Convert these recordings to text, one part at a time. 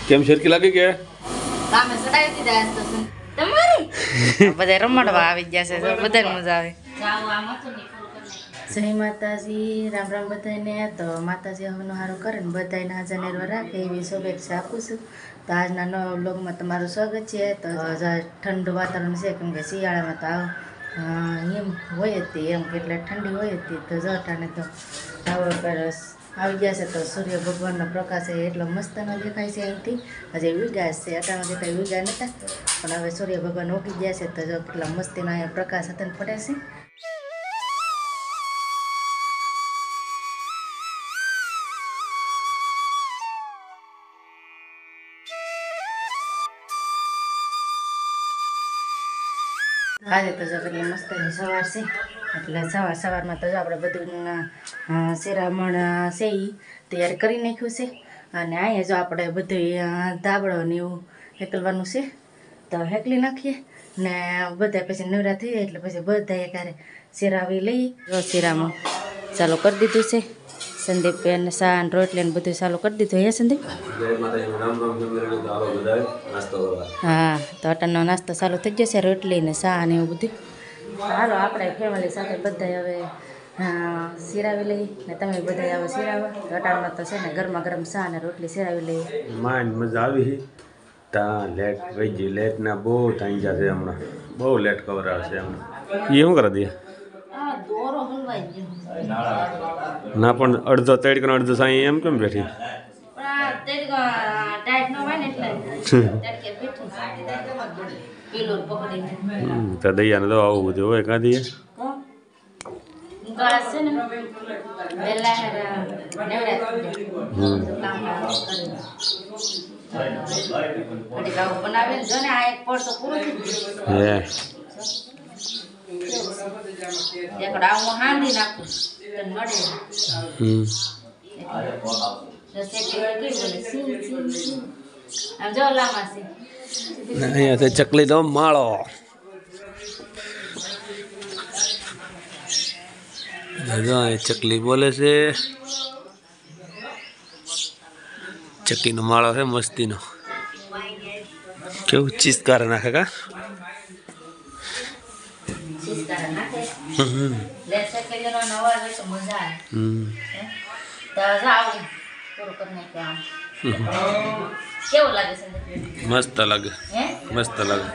કેમ શેરકી લાગી કે કામે સડાઈ દીધા આજ તો તમારી બધા રમડવા આવી ગયા છે બધાને મજા આવે જાવ આમ હતું ને જય માતાજી રામ રામ બધાને તો માતાજી હવનો હારો કરે ને બધાને હાજર નેરવા રાખે એવી શુભેચ્છા આપું છું તો આજના નવા વ્લોગમાં તમારું સ્વાગત છે તો ઠંડુ વાતાવરણ છે કેમ કે શિયાળામાં તો એમ હોય જ તે એમ કેટલે ઠંડી હોય જ તે તો જટાને તો આવી ગયા છે તો સૂર્ય ભગવાનનો પ્રકાશ એટલો મસ્તનો દેખાય છે અહીંથી હજી વિગાસ છે અટાણા દેખાય વિગા નહોતા પણ હવે સૂર્ય ભગવાન ઉગી ગયા છે તો જો કેટલા મસ્તીનો અહીંયા પ્રકાશ હતા પડે છે. આજે તો જો કેટલી મસ્તની સવાર છે એટલે સવારમાં તો આપણે બધું શિરામણ છે એ તૈયાર કરી નાખ્યું છે અને અહીંયા જો આપણે બધું ધાબળો ને એવું હેકલવાનું છે તો હેકલી નાખીએ ને બધા પછી નવરા થઈ જાય એટલે પછી બધા એકારે શિરાવી લઈ શિરામણ ચાલુ કરી દીધું છે. સંદીપ અને સા અને રોટલી ને બધું ચાલુ કરી દીધું હે સંદીપ? હા તો અટાણનો નાસ્તો ચાલુ થઈ જશે રોટલી ને સા ને એવું બધું. હાલો આપણે ફેમિલી સાથે બધા હવે સિરાવી લઈ ને તમે બધા આવો સિરાવા અટાણમાં તો છે ને ગરમા ગરમ સા ને રોટલી સિરાવી લઈએ. માઇન્ડ મજા આવી ત્યાં લેટ વહી ગઈ લેટ ના બહુ થઈ ગયા છે હમણાં બહુ લેટ કવર આવે છે હમણાં એ શું કરે દે ના પણ અડધો તેડકો અડધો સાઈ એમ કેમ બેઠી તો દૈયાને તો આવું બધું હોય કાં દઈએ અહીંયા ચકલી તો માળો ચકલી બોલે છે ચકલીનો માળો છે મસ્તીનો કેવું ચીસ્કાર નાખે કા મસ્ત લાગે મસ્ત લાગે.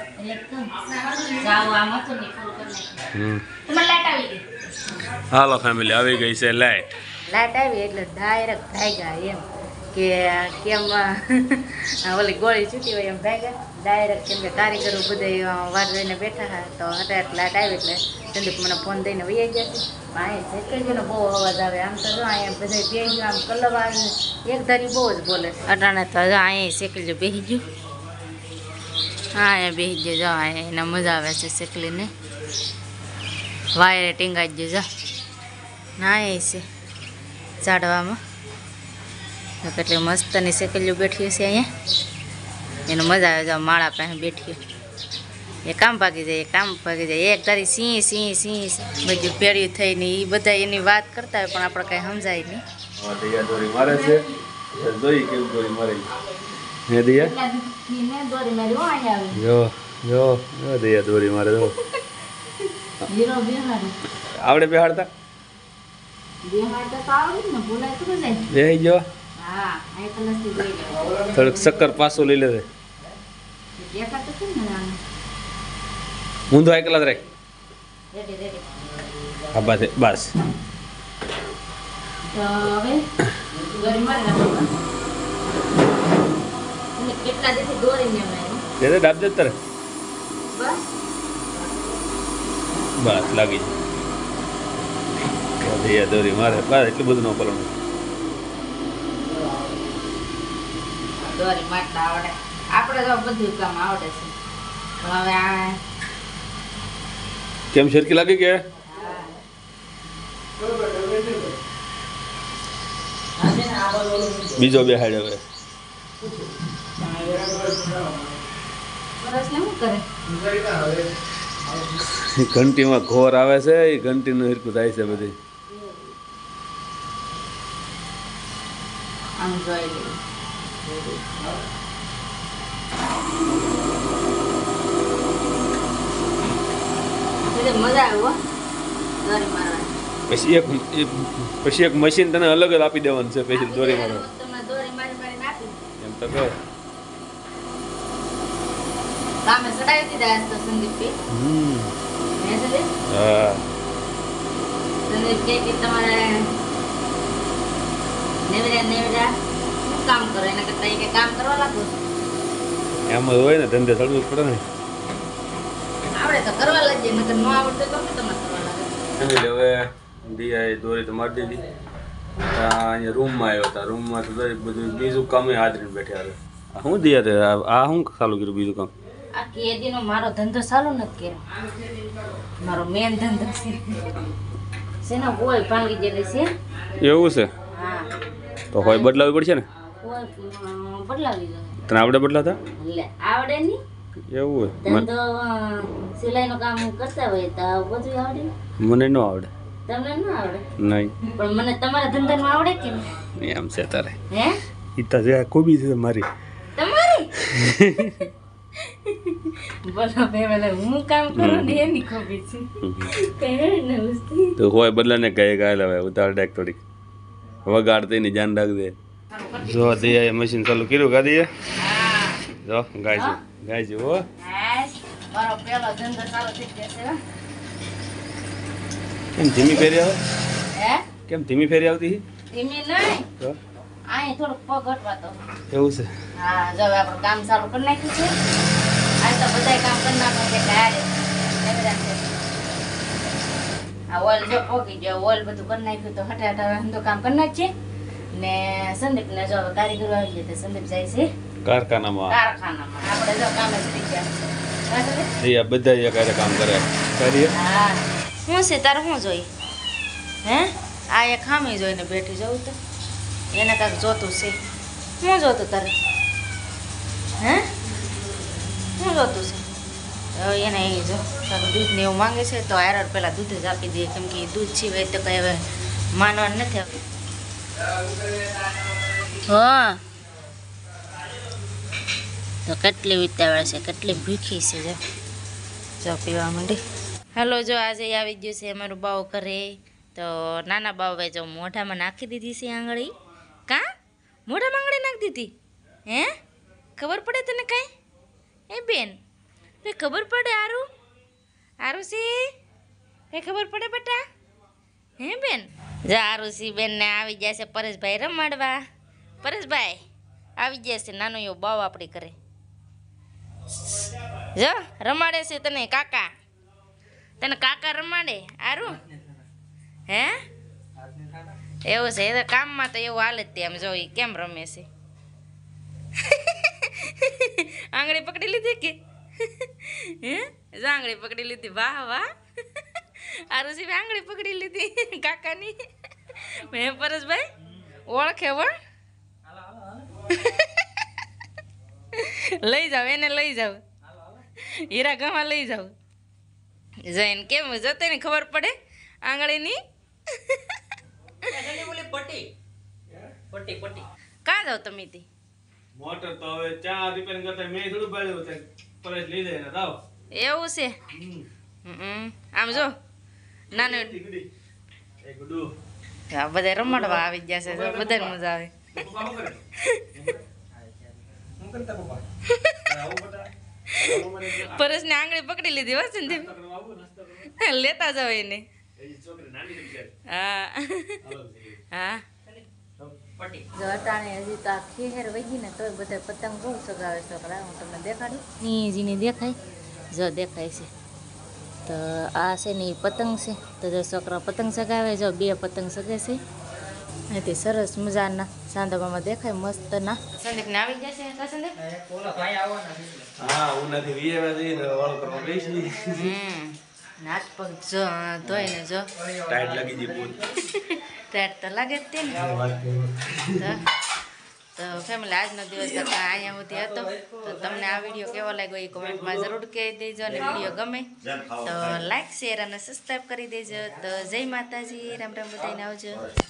હાલો ફેમિલી આવી ગઈ છે લાઈટ આવી એટલે ડાયરેક્ટ ભાગ્યા એમ કે કેમ ઓલી ગોળી છૂટી હોય એમ ભાગ્યા ડાયરેક્ટ કેમ કે કારીગરો બધા વાર જોઈને બેઠા હતા તો હટાટ લાઈટ આવી એટલે સંદીપ મને ફોન દઈને વહી ગયા છે. અહીંયા સેકન્ડનો બહુ અવાજ આવે આમ તો જો અહીંયા બધા બેસી ગયું આમ કલર આવે એક ધારી બહુ જ બોલે અટાણે તો જો અહીંયા સેકલી બેસી ગયું હા અહીંયા બેસી ગયો જો અહીંયા એને મજા આવે છે સેકલીને વાયરે ટીંગાઈ ગયું જો ના એ છે ઝાડવામાં કેટલી મસ્તની સેકલીઓ બેઠી છે અહીંયા એને મજા આવે જો માળા પાસે બેઠી એ કામ ભાગી જાય એક તારી સિંહ સિંહ સિંહ બધું ભેળ્યું થઈને એ બધા એની વાત કરતા હોય પણ આપણે કાંઈ સમજાય નહીં. દોરી મારે છે જોઈ કેમ દોરી મારે હે દૈયા દોરી મારી અહીંયા જો જો દૈયા દોરી મારે જો આવડે બેહાડતા બેહી જો થોડુંક શક્કર પાછું લઈ લે ઊંધો એકલા જ રાખ હા બસ બસ ડાબ દે તારે બસ લાગી જાય દોરી મારે બસ એટલું બધું ન કરવાનું દોરી માટલા આવડે આપણે તો બધું કામ આવડે છે પણ હવે આ કેમ શેરકી લાગી કે બીજો બેહાડ હવે ઘંટીમાં ઘોર આવે છે એ ઘંટીનું હિરકું થાય છે બધી આમ જોઈ મજા આવે હો દોરી મારવાની. પછી એક મશીન તને અલગ જ આપી દેવાનું છે પછી દોરી મારવા. તમે દોરી મારી નાખી એમ તો કહો. કામે સડાવી દીધા આજ તો સંદીપ હે સંદીપ? હા સંદીપ કે તમારે નેવડા શું કામ કરો એના કરતા કે કામ કરવા લાગો. એમ જ હોય ને, ધંધે ચડવું જ પડે ને. આવડે તો કરવા લાગીએ, નકર ન આવડે તો તમારે કરવા લાગે. હવે દિયાએ દોરી તો મારી દીધી. અહીંયા રૂમમાં આવ્યો હતા. રૂમમાં તો બધું બીજું કામ હાજરીને બેઠા હવે. શું દિયા તે આ શું ચાલુ કર્યું બીજું કામ? આ કેદીનો મારો ધંધો ચાલુ નથી કર્યો. મારો મેન ધંધો છે શેનો કોઈ ભાંગી જેલી છે. એવું છે? હા તો હોય બદલાવી પડશે ને? કોઈ બદલાવી દો. તને આવડે બદલાતા? લે આવડે નહીં. એવું હોય? ધંધો સિલાઈનું કામ કરતા હોય તો બધું આવડે. મને ન આવડે. તમને ન આવડે? નહીં. પણ મને તમારા ધંધામાં આવડે કે નહીં? એમ છે તારે. હે ઈતા જે કોબી છે મારી. તમારી બોલો ભાઈ, હું કામ કરું ને એની ખોબી છે. તો હોય બદલાને કહે ગાય હવે ઉતાર ડાક થોડીક વગાડતી ની ધ્યાન રાખજે. જો દિયા મશીન ચાલુ કર્યું ગાદીએ. જો ગાય છે હો. મારો પેલો ધંધો ચાલુ થઈ જશે. કેમ ધીમી ફેરી આવે? હે કેમ ધીમી ફેરી આવતી? ધીમી નહીં, તો અહીં થોડુંક પગ હટવાતો. એવું છે? હા જો હવે આપણે કામ ચાલુ કરી નાખ્યું છે. આજ તો બધાય કામ કરી નાખો છે ગાડે. આ ઓઇલ જો પોકી ગયો, ઓઇલ બધું કરી નાખ્યું તો હટે હટે ધંધો કામ કરી નાખીએ. ને સંદીપને જો કારીગરો આવી ગયા તો સંદીપ જાય છે કારખાનામાં. કારખાનામાં. આપણે જો કામે કરી ગયા. દિયા બધા એકારે કામ કરે કરીએ. હા શું છે તારે શું જોઈ? હે આ એક ખામી જોઈને બેઠી જવું તો એને કાંઈક જોતું છે. શું જોતું તારે? હે શું જોતું છે? હવે એને એ જો તારું દૂધ ને એવું માંગે છે તો આયર પહેલાં દૂધ જ આપી દઈએ, કેમ કે દૂધ છીવે તો કંઈ હવે માનવાનું નથી આવતું. હા તો કેટલી ઉતાવળ છે, કેટલી ભૂખી છે. જો પીવા માંડી. હાલો જો આજે આવી ગયું છે અમારું બાવ ઘરે. તો નાના બાવે જો મોઢામાં નાખી દીધી છે આંગળી. કાં મોઢામાં આંગળી નાખી દીધી? હે ખબર પડે તને કાંઈ? એ બેન તે ખબર પડે? આરું આરુષી એ ખબર પડે બેટા? હે બેન જા આરુષી બેનને આવી ગયા છે પરેશભાઈ રમાડવા. પરેશભાઈ આવી ગયા છે નાનો એવો બાવ આપણી ઘરે. જો રમાડે છે તને કાકા. તને કાકા રમાડે આરું? હે એવું છે? એ તો કામમાં તો એવું હાલે જ તે. આમ જો કેમ રમે છે. આંગળી પકડી લીધી કે? હે જો આંગળી પકડી લીધી. વાહ વાહ આરુષી આંગળી પકડી લીધી કાકાની. મેં પરેશભાઈ ઓળખે વળ. લઈ જાવ એને, લઈ જાવ હીરા ગામમાં લઈ જાવ. જઈને કેમ જતે ને ખબર પડે આંગળીની. કાં જાવ તમે? તી મોટર તો હવે ચા રિપેર કરતા મેં થોડું બાળ્યું છે. પરેશ લઈ જાય ને દાવ. એવું છે? આમ જો નાનો બધા રમાડવા આવી ગયા છે. બધાને મજા આવે. પરેશને આંગળી પકડી લીધી હો સંદીપ. લેતા જાવ એને. હા હા જો અટાણે હજી તો આ ખેર વહી ને તોય બધા પતંગ બહુ સગાવે છોકરા. હું તમને દેખાડું. નીજીને દેખાય જો દેખાય છે. તો આ છે ને પતંગ છે. તો જો છોકરા પતંગ સગાવે. જો 2 પતંગ સગે છે. અહીંથી સરસ મજાના સાંધામાં દેખાય મસ્ત ના. સંદીપને આવી જશે કા સંદીપ? હા હું નથી વીએવા જઈને વાળ કરવા બેસી. હાથ પગ જો ધોઈને જો ટાઈટ લાગી ગઈ પૂર. ટાઈટ તો લાગે જ તે ને. તો ફેમિલી આજનો દિવસ અહીંયા સુધી હતો. તો તમને આ વિડીયો કેવો લાગ્યો એ કોમેન્ટમાં જરૂર કહી દેજો. અને વિડીયો ગમે તો લાઈક શેર અને સબસ્ક્રાઈબ કરી દેજો. તો જય માતાજી, રામ રામ બધાને આવજો.